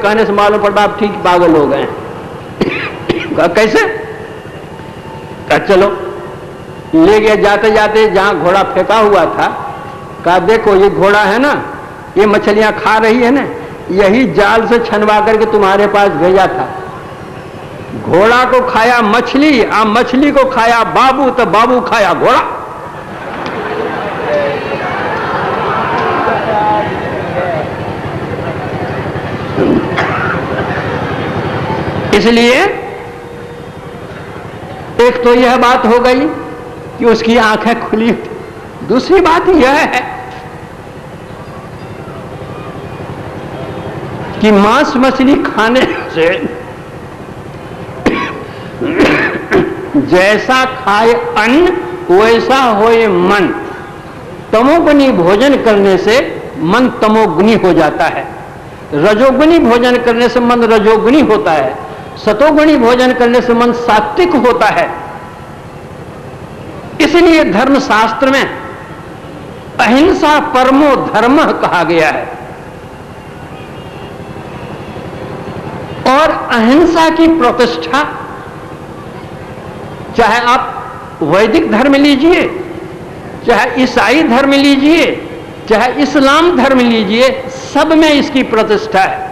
कहने से मालूम पड़ता आप ठीक पागल हो गए। कैसे? कहा चलो। ले गया, जाते जाते जहां घोड़ा फेंका हुआ था, कहा देखो ये घोड़ा है ना, ये मछलियां खा रही है ना, यही जाल से छनवा करके तुम्हारे पास भेजा था। घोड़ा को खाया मछली, आ मछली को खाया बाबू, तो बाबू खाया घोड़ा। इसलिए एक तो यह बात हो गई कि उसकी आंखें खुली थी। दूसरी बात यह है कि मांस मछली खाने से जैसा खाए अन्न वैसा होए मन। तमोगुनी भोजन करने से मन तमोगुनी हो जाता है, रजोगुनी भोजन करने से मन रजोगुनी होता है, सतोगुणी भोजन करने से मन सात्विक होता है। इसलिए धर्मशास्त्र में अहिंसा परमो धर्म कहा गया है। और अहिंसा की प्रतिष्ठा चाहे आप वैदिक धर्म लीजिए, चाहे ईसाई धर्म लीजिए, चाहे इस्लाम धर्म लीजिए, सब में इसकी प्रतिष्ठा है।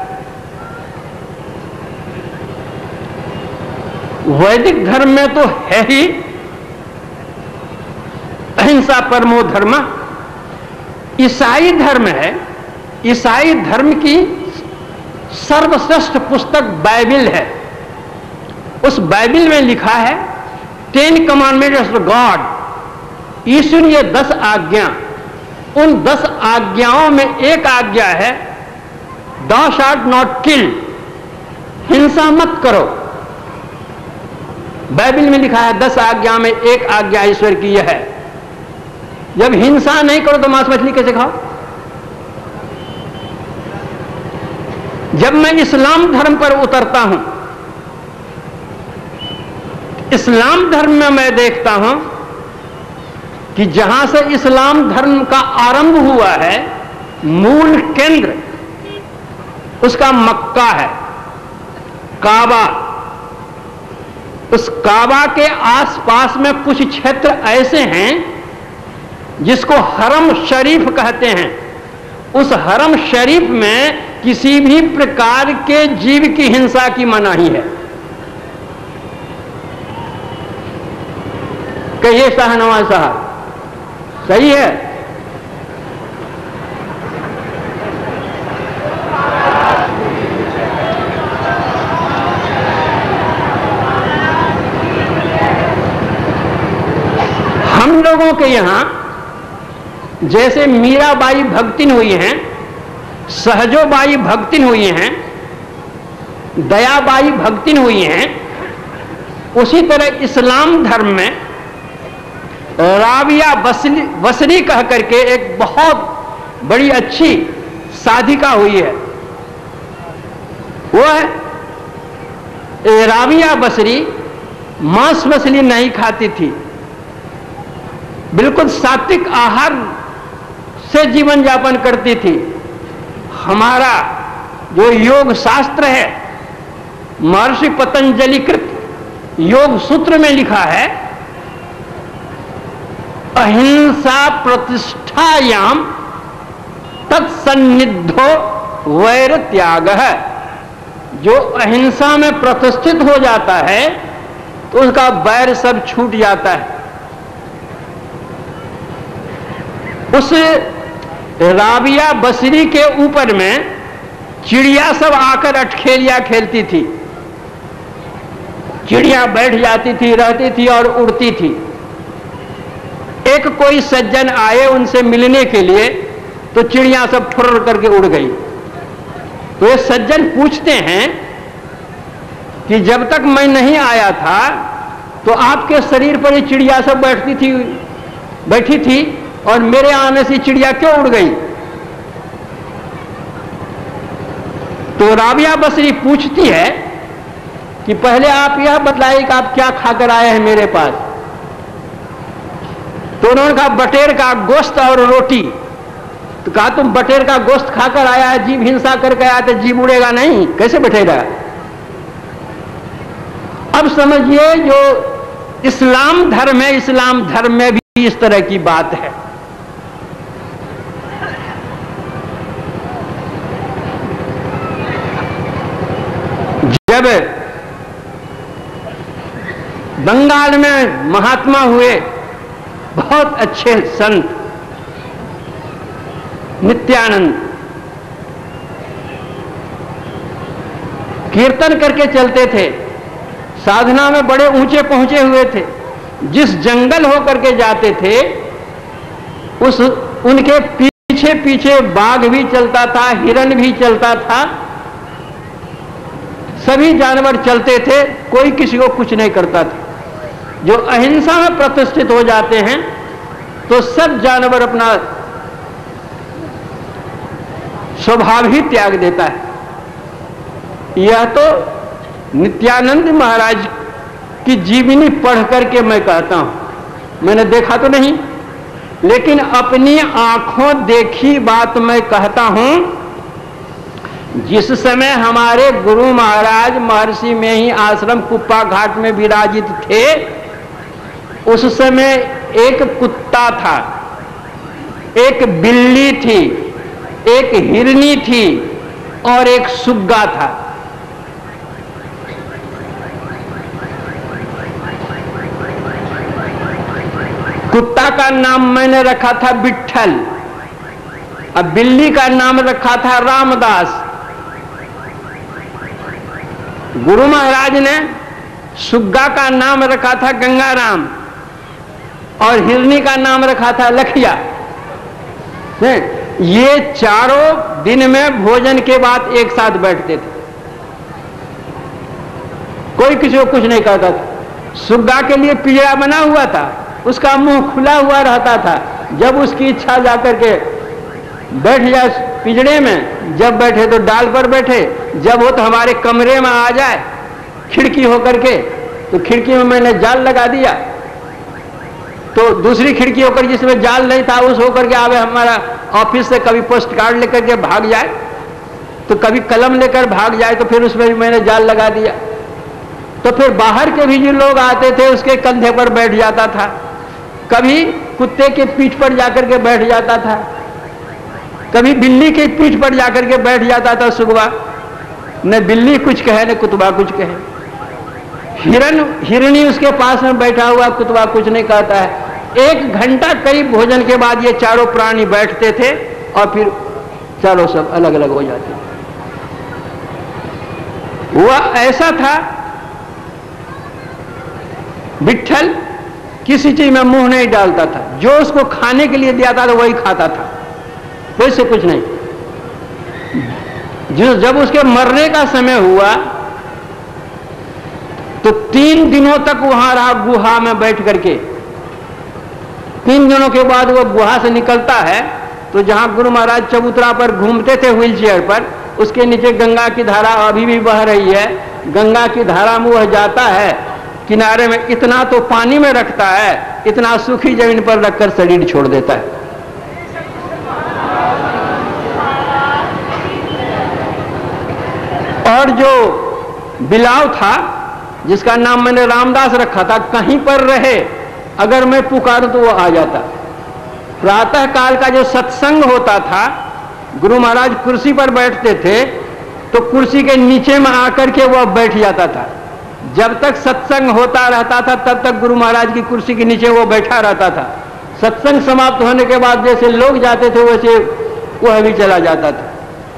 वैदिक धर्म में तो है ही अहिंसा परमो धर्म। ईसाई धर्म है, ईसाई धर्म की सर्वश्रेष्ठ पुस्तक बाइबिल है। उस बाइबिल में लिखा है 10 कमांडमेंट्स ऑफ गॉड। ईश्वर ये 10 आज्ञा, उन 10 आज्ञाओं में एक आज्ञा है thou shalt not kill, हिंसा मत करो। बाइबिल में लिखा है 10 आज्ञा में एक आज्ञा ईश्वर की यह है। जब हिंसा नहीं करो तो मांस मछली कैसे खाओ? जब मैं इस्लाम धर्म पर उतरता हूं, इस्लाम धर्म में मैं देखता हूं कि जहां से इस्लाम धर्म का आरंभ हुआ है, मूल केंद्र उसका मक्का है, काबा। उस काबा के आसपास में कुछ क्षेत्र ऐसे हैं जिसको हरम शरीफ कहते हैं। उस हरम शरीफ में किसी भी प्रकार के जीव की हिंसा की मनाही है। कहिए शाहनवाज साहब, सही है? हम लोगों के यहां जैसे मीराबाई भक्तिन हुई हैं, सहजोबाई भक्तिन हुई हैं, दयाबाई भक्तिन हुई हैं, उसी तरह इस्लाम धर्म में राबिया बसरी कह करके एक बहुत बड़ी अच्छी साधिका हुई है। वो है राबिया बसरी मांस मछली नहीं खाती थी, बिल्कुल सात्विक आहार से जीवन यापन करती थी। हमारा जो योग शास्त्र है, महर्षि पतंजलि कृत योग सूत्र में लिखा है अहिंसा प्रतिष्ठायाम तत्सन्निधो वैर त्याग है। जो अहिंसा में प्रतिष्ठित हो जाता है तो उसका वैर सब छूट जाता है। उस राबिया बसरी के ऊपर में चिड़िया सब आकर अटखेलिया खेलती थी। चिड़िया बैठ जाती थी, रहती थी और उड़ती थी। एक कोई सज्जन आए उनसे मिलने के लिए तो चिड़िया सब फुर्र करके उड़ गई। तो ये सज्जन पूछते हैं कि जब तक मैं नहीं आया था तो आपके शरीर पर ये चिड़िया सब बैठी थी और मेरे आने से चिड़िया क्यों उड़ गई? तो राबिया बसरी पूछती है कि पहले आप यह बतलाइए कि आप क्या खाकर आए हैं मेरे पास। तो उन्होंने कहा बटेर का गोश्त और रोटी। तो कहा तुम बटेर का गोश्त खाकर आया है, जीव हिंसा करके आया तो जीव उड़ेगा नहीं, कैसे बैठेगा? अब समझिए जो इस्लाम धर्म है, इस्लाम धर्म में भी इस तरह की बात है। जब बंगाल में महात्मा हुए बहुत अच्छे संत नित्यानंद, कीर्तन करके चलते थे, साधना में बड़े ऊंचे पहुंचे हुए थे। जिस जंगल होकर के जाते थे उस उनके पीछे पीछे बाघ भी चलता था, हिरण भी चलता था, सभी जानवर चलते थे, कोई किसी को कुछ नहीं करता था। जो अहिंसा में प्रतिष्ठित हो जाते हैं तो सब जानवर अपना स्वभाव ही त्याग देता है। यह तो नित्यानंद महाराज की जीवनी पढ़ करके मैं कहता हूं, मैंने देखा तो नहीं, लेकिन अपनी आंखों देखी बात मैं कहता हूं। जिस समय हमारे गुरु महाराज महर्षि में ही आश्रम कुप्पा घाट में विराजित थे, उस समय एक कुत्ता था, एक बिल्ली थी, एक हिरनी थी और एक सुग्गा था। कुत्ता का नाम मैंने रखा था विट्ठल, और बिल्ली का नाम रखा था रामदास। गुरु महाराज ने सुग्गा का नाम रखा था गंगाराम और हिरनी का नाम रखा था लखिया। ये चारों दिन में भोजन के बाद एक साथ बैठते थे, कोई किसी को कुछ नहीं कहता था। सुग्गा के लिए पिंजरा बना हुआ था, उसका मुंह खुला हुआ रहता था, जब उसकी इच्छा जाकर के बैठ जाए पिंजरे में, जब बैठे तो डाल पर बैठे, जब हो तो हमारे कमरे में आ जाए खिड़की होकर के, तो खिड़की में मैंने जाल लगा दिया, तो दूसरी खिड़की होकर जिसमें जाल नहीं था उस होकर के आवे हमारा ऑफिस से, कभी पोस्ट कार्ड लेकर के भाग जाए तो कभी कलम लेकर भाग जाए, तो फिर उसमें भी मैंने जाल लगा दिया। तो फिर बाहर के भी जो लोग आते थे उसके कंधे पर बैठ जाता था, कभी कुत्ते के पीठ पर जाकर के बैठ जाता था, कभी बिल्ली के पीठ पर जाकर के बैठ जाता था सुगवा। न बिल्ली कुछ कहे न कुतबा कुछ कहे। हिरनी उसके पास में बैठा हुआ, कुतबा कुछ नहीं कहता है। 1 घंटा करीब भोजन के बाद ये चारों प्राणी बैठते थे और फिर चारों सब अलग अलग हो जाते थे। वह ऐसा था विट्ठल, किसी चीज में मुंह नहीं डालता था, जो उसको खाने के लिए दिया था तो वही खाता था, वैसे कुछ नहीं। जब उसके मरने का समय हुआ तो 3 दिनों तक वहां रहा गुहा में बैठ करके। 3 दिनों के बाद वो गुहा से निकलता है तो जहां गुरु महाराज चबूतरा पर घूमते थे व्हील चेयर पर, उसके नीचे गंगा की धारा अभी भी बह रही है। गंगा की धारा में वह जाता है, किनारे में इतना तो पानी में रखता है, इतना सूखी जमीन पर रखकर शरीर छोड़ देता है। और जो बिलाव था जिसका नाम मैंने रामदास रखा था, कहीं पर रहे अगर मैं पुकारूं तो वो आ जाता। प्रातः काल का जो सत्संग होता था, गुरु महाराज कुर्सी पर बैठते थे तो कुर्सी के नीचे में आकर के वह बैठ जाता था। जब तक सत्संग होता रहता था तब तक गुरु महाराज की कुर्सी के नीचे वो बैठा रहता था। सत्संग समाप्त होने के बाद जैसे लोग जाते थे वैसे वह भी चला जाता था।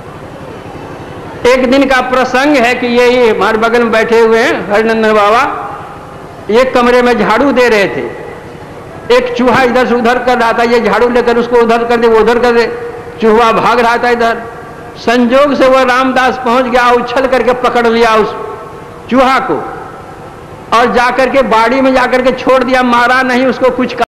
एक दिन का प्रसंग है कि ये हमारे बगल में बैठे हुए हैं हरिनंदन बाबा, एक कमरे में झाड़ू दे रहे थे। एक चूहा इधर से उधर कर रहा था, ये झाड़ू लेकर उसको उधर कर दे, वो उधर कर दे, चूहा भाग रहा था इधर। संजोग से वह रामदास पहुंच गया, उछल करके पकड़ लिया उस चूहा को और जाकर के बाड़ी में जाकर के छोड़ दिया, मारा नहीं, उसको कुछ